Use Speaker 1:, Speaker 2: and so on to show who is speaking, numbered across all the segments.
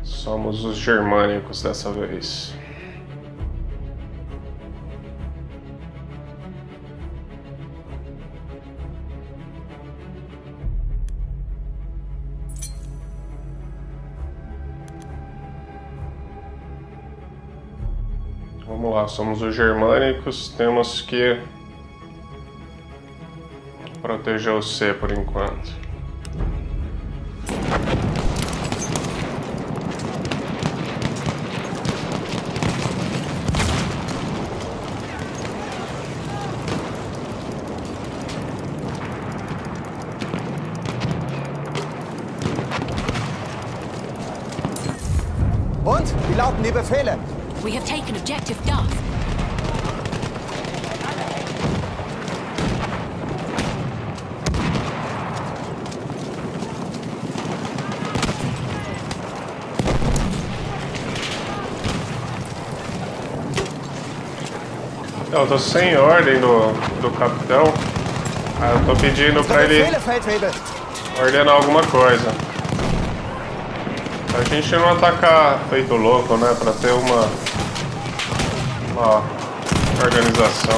Speaker 1: Somos os germânicos dessa vez. Vamos lá, somos os germânicos, temos que proteger o C por enquanto.
Speaker 2: Und? Wie lauten die Befehle?
Speaker 3: We have taken objective Duff.
Speaker 1: Eu tô sem ordem do capitão. Eu tô pedindo pra ele ordenar alguma coisa. A gente não atacar feito louco, né? Pra ter uma organização.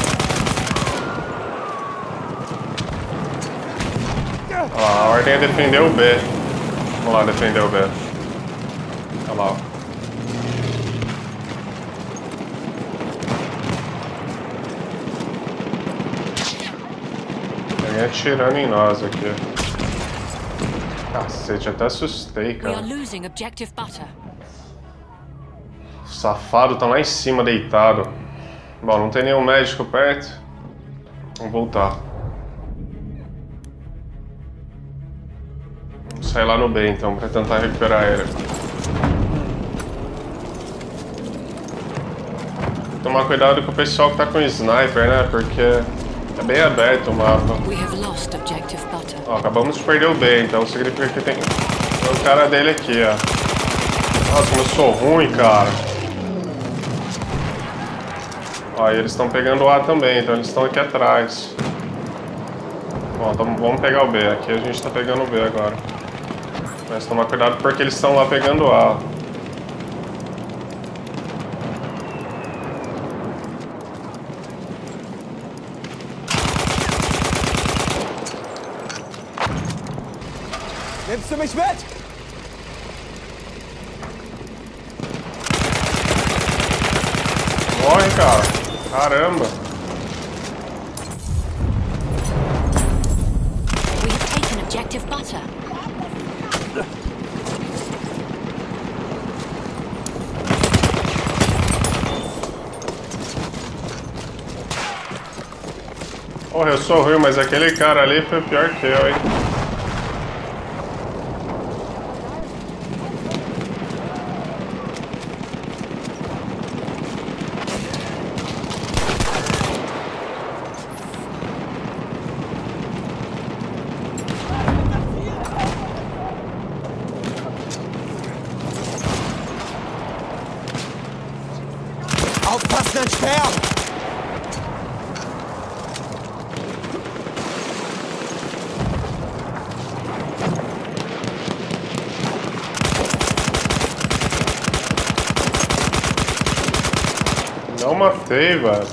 Speaker 1: A ordem é defender o B. Vamos lá defender o B. Olha lá. Tem atirando em nós aqui. Cacete, até assustei, cara. O safado tá lá em cima deitado. Bom, não tem nenhum médico perto. Vamos voltar. Vamos sair lá no B então pra tentar recuperar ele. Tomar cuidado com o pessoal que tá com sniper, né? Porque é bem aberto o mapa. Ó, acabamos de perder o B, então significa que tem o cara dele aqui, ó. Nossa, como eu sou ruim, cara. Ó, e eles estão pegando o A também, então eles estão aqui atrás. Bom, então vamos pegar o B. Aqui a gente tá pegando o B agora. Mas tomar cuidado porque eles estão lá pegando o A.
Speaker 2: Nimmst du mich mit?
Speaker 1: Morre, cara. Caramba.
Speaker 3: We have taken objective butter.
Speaker 1: Porra, eu sou ruim, mas aquele cara ali foi pior que eu, hein?
Speaker 2: Aufpassen, entsperren!
Speaker 1: Não matei, velho.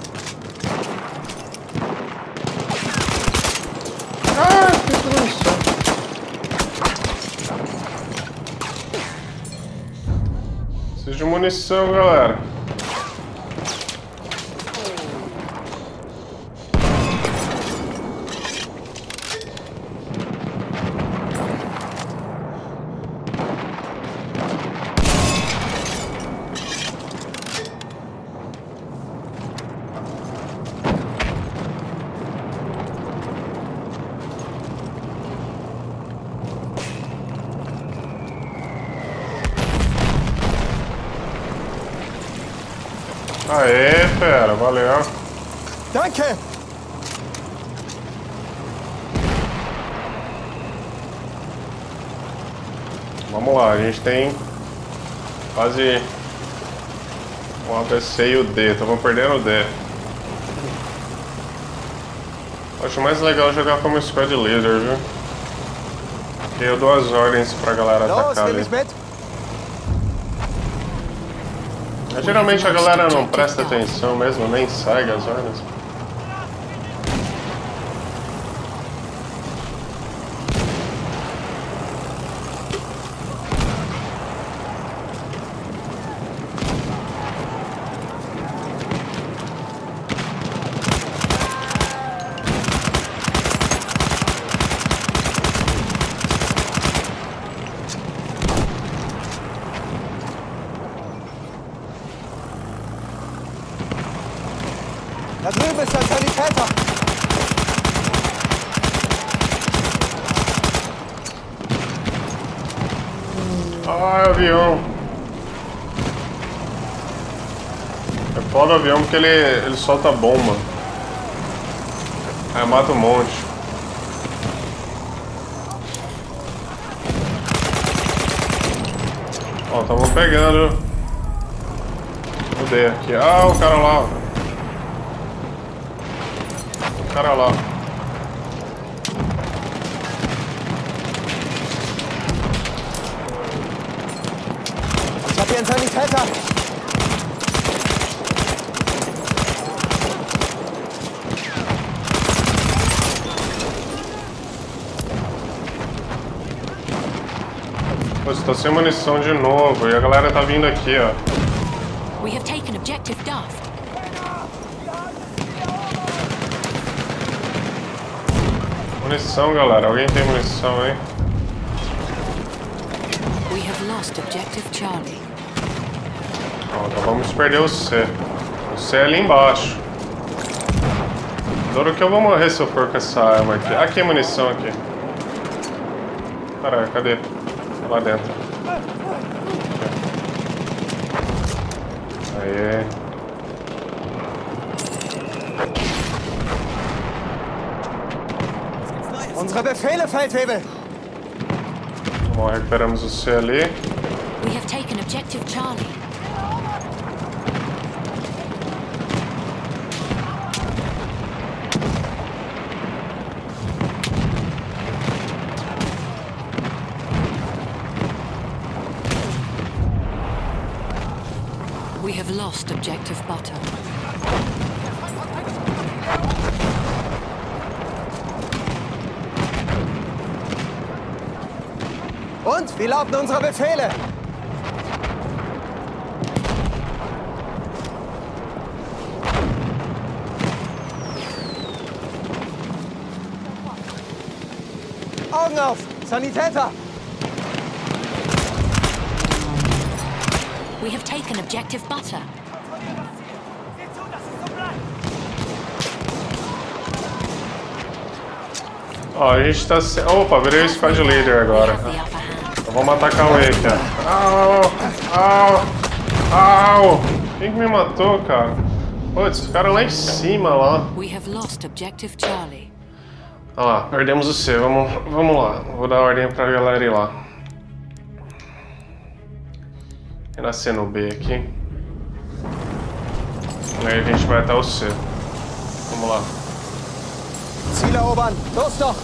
Speaker 1: Ah, que munição. Preciso de munição, galera. Aê, fera, valeu.
Speaker 2: Danke!
Speaker 1: Vamos lá, a gente tem quase um ABC e o D, estamos perdendo o D. Acho mais legal jogar como squad leader, viu? Porque eu dou as ordens pra galera atacar ali. Mas, geralmente a galera não presta atenção mesmo, nem segue as ordens.
Speaker 2: Da drüben ist ein Sanitäter!
Speaker 1: Ah, avião! É foda o avião porque ele solta bomba. Aí mata um monte. Ó, tamo pegando. Cadê aqui? Ah, o cara lá. O cara lá.
Speaker 2: Ich hab hier einen Sanitäter!
Speaker 1: Pô, estou sem munição de novo e a galera tá vindo aqui, ó.
Speaker 3: We have taken objective Duff.
Speaker 1: Munição, galera. Alguém tem munição, hein?
Speaker 3: We have lost objective Charlie.
Speaker 1: Ó, então vamos perder o C. O C é ali embaixo. Duro que eu vou morrer se eu for com essa arma aqui. Aqui é munição aqui. Caralho, cadê? Lá dentro. Aê.
Speaker 2: Unsere Befehle, Feldwebel!
Speaker 1: Bom, recuperamos o C ali.
Speaker 3: We have taken objective Charlie. We have lost objective Butter.
Speaker 2: Und? Wie lauten unsere Befehle? Augen auf! Sanitäter!
Speaker 3: We have taken objective Butter.
Speaker 1: Ó, a gente tá sem... Opa, virei o squad leader agora. Então vamos atacar o E aqui, ó. Au! Au! Au! Quem que me matou, cara? Putz, ficaram lá em cima, lá.
Speaker 3: We have lost objective Charlie.
Speaker 1: Olha lá, perdemos o C. Vamos lá. Vou dar ordem pra galera ir lá. Renascer no B aqui. E aí a gente vai até o C. Vamos lá.
Speaker 2: Ziel erobern! Los doch!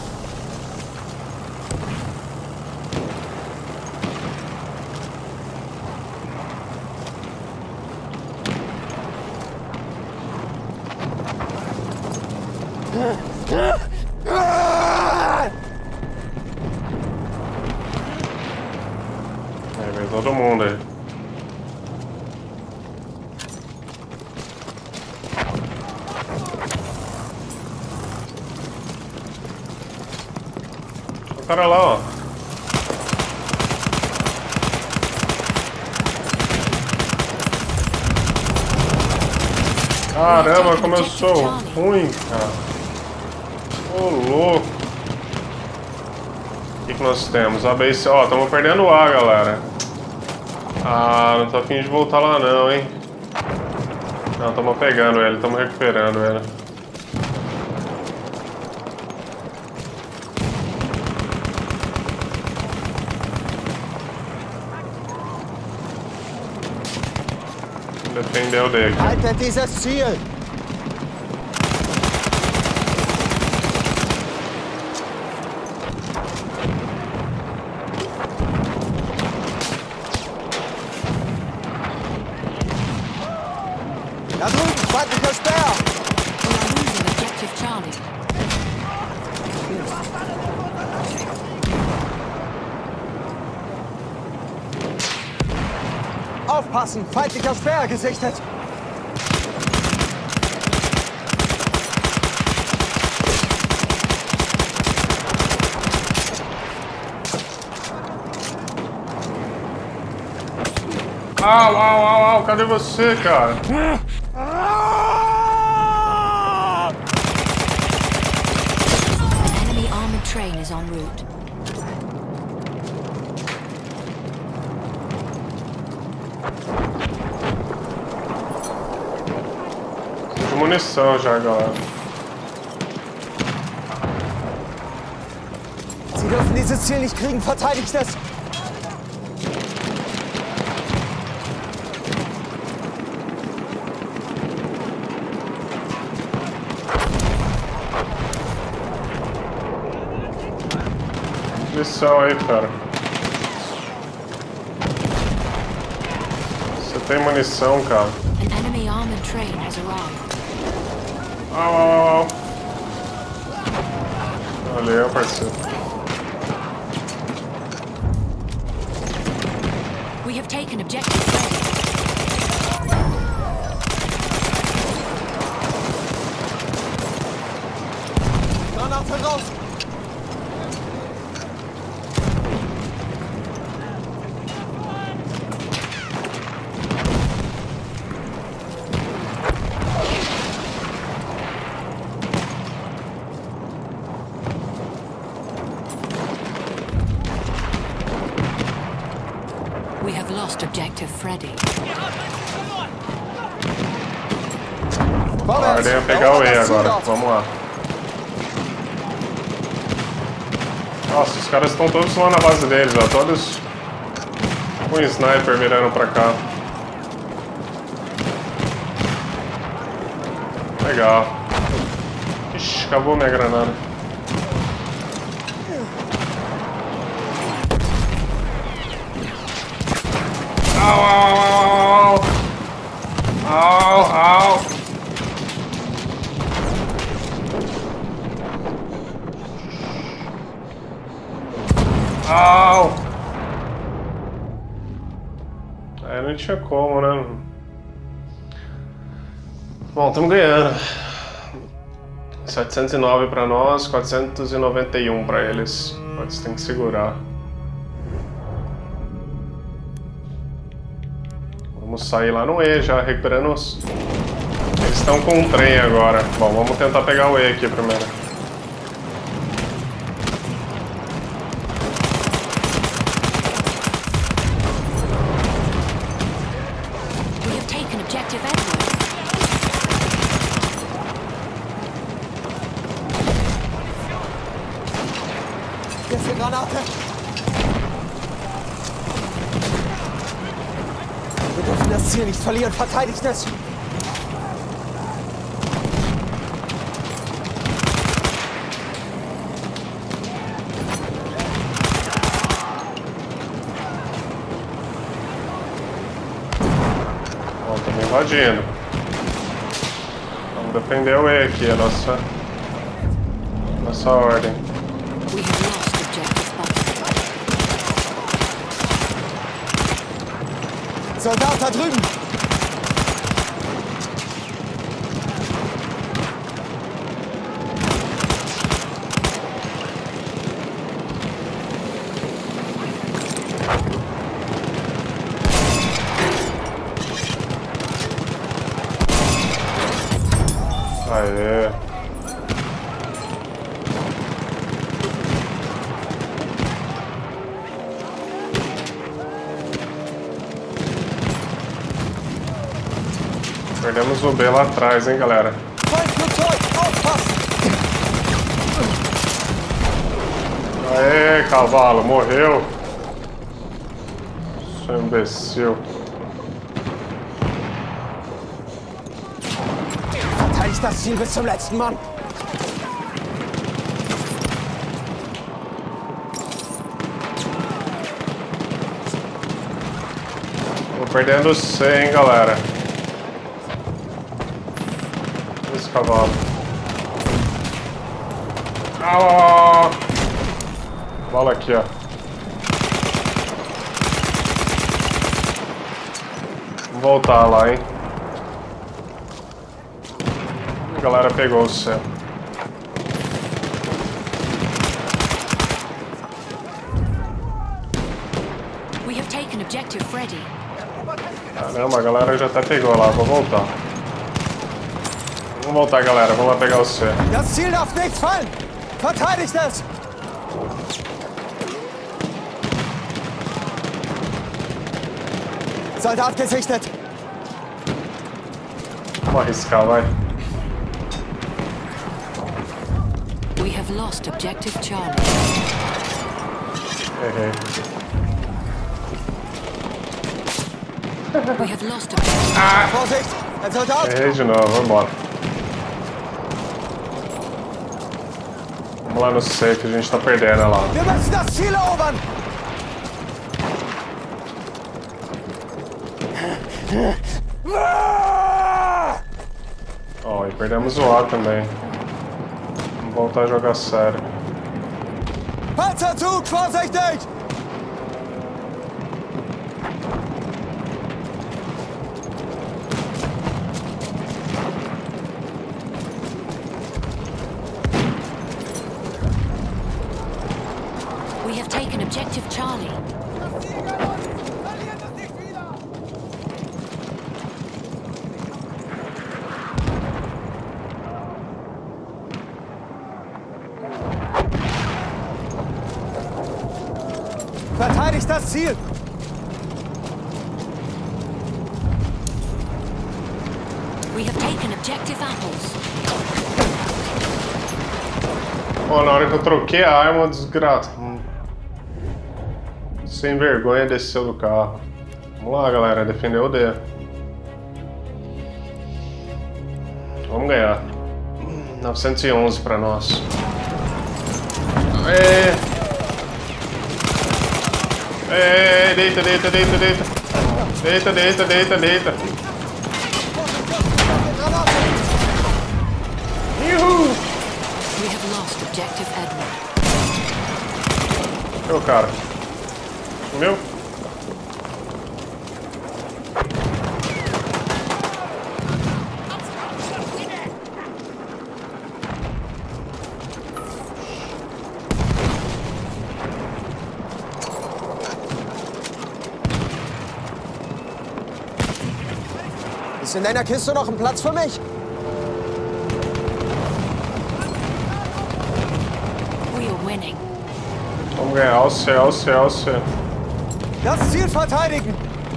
Speaker 1: Aí vem todo mundo aí. O cara lá, ó. Caramba, como eu sou ruim, cara. Ô, louco. O que nós temos? A base... Ó, estamos perdendo o A, galera. Ah, não tô a fim de voltar lá não, hein. Não, estamos pegando ele, estamos recuperando ele. Defendeu dele.
Speaker 2: Haltet dieses Ziel! Aufpassen! Feindlicher Sperr gesichtet!
Speaker 1: Au, au, au, au, cadê você, cara?
Speaker 3: An enemy armored train is en route.
Speaker 1: Preciso de munição já, galera.
Speaker 2: Sie dürfen dieses Ziel nicht kriegen, verteidigt es!
Speaker 1: Munição aí, cara. Você tem munição, cara?
Speaker 3: An enemy armored train has arrived.
Speaker 1: Au, au, au. Valeu, parceiro.
Speaker 3: We have taken objective Freddy.
Speaker 2: Granate raus!
Speaker 3: We have lost objective Freddy.
Speaker 1: A ordem é pegar o E agora. Vamos lá. Nossa, os caras estão todos lá na base deles, ó. Todos com sniper mirando pra cá. Legal. Ixi, acabou minha granada. Au, au, au, au, au. Au. Aí não tinha como, né? Bom, estamos ganhando. 709 para nós, 491 para eles. Pode ter que segurar. Vamos sair lá no E já, recuperando os... Eles estão com um trem agora. Bom, vamos tentar pegar o E aqui primeiro.
Speaker 3: We have taken objective Edward.
Speaker 2: Jetzt eine Granate! Wir dürfen das Ziel nicht verlieren, verteidigt es!
Speaker 1: Bom, estamos invadindo. Vamos defender o E aqui, a nossa ordem.
Speaker 3: We have lost objective Butter.
Speaker 2: Soldat da drüben!
Speaker 1: Aê. Perdemos o B lá atrás, hein, galera.
Speaker 2: Feindflugzeug, aufpassen!
Speaker 1: Aê, cavalo, morreu. Seu imbecil.
Speaker 2: Verteidigt das Ziel bis zum letzten Mann!
Speaker 1: Tô perdendo o C, hein, galera. Esse cavalo. Ah! Bola aqui, ó. Vamos voltar lá, hein? A galera pegou o céu.
Speaker 3: We have taken objective Freddy.
Speaker 1: Caramba, a galera já até pegou lá. Vou voltar. Vamos voltar, galera. Vamos lá pegar o céu.
Speaker 2: Das Ziel darf nicht fallen! Verteidigt es! Soldat gesichtet!
Speaker 1: Vamos arriscar, vai.
Speaker 3: We have lost objective Charlie.
Speaker 1: Errei.
Speaker 3: We have lost objective.
Speaker 2: Vorsicht! Ein Soldat!
Speaker 1: Errei de novo, vamos embora. Vamos lá no C que a gente tá perdendo lá.
Speaker 2: Wir müssen das Ziel erobern!
Speaker 1: Ó, e perdemos o A também. Vamos voltar a jogar sério.
Speaker 2: Panzerzug, vorsichtig!
Speaker 3: We have taken objective Charlie.
Speaker 2: Verteidigt das Ziel!
Speaker 3: We have taken objective apples.
Speaker 1: Pô, na hora que eu troquei a arma, desgraça. Sem vergonha, desceu do carro. Vamos lá, galera, defender o D. Vamos ganhar. 911 pra nós. Aê! Aê, deita, deita, deita, deita. Deita, deita, deita, deita. Yuhu!
Speaker 3: We have lost objective Edward.
Speaker 1: Meu cara. Meu?
Speaker 2: Ist in deiner Kiste noch ein Platz für mich?
Speaker 3: We are winning.
Speaker 1: Vamos ganhar o C, o C, o C.
Speaker 2: Das Ziel verteidigen!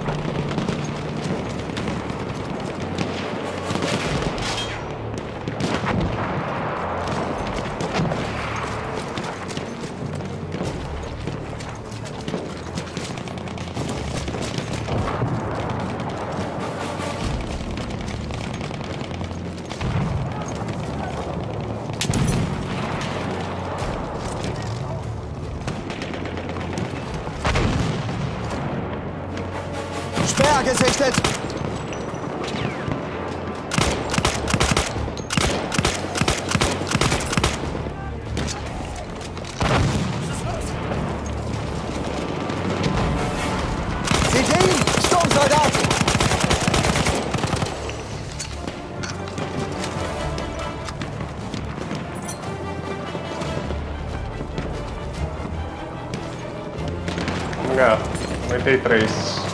Speaker 2: Speer gesichtet! Seht ihr ihn? Sturmsoldat!
Speaker 1: Vamos ganhar. 93.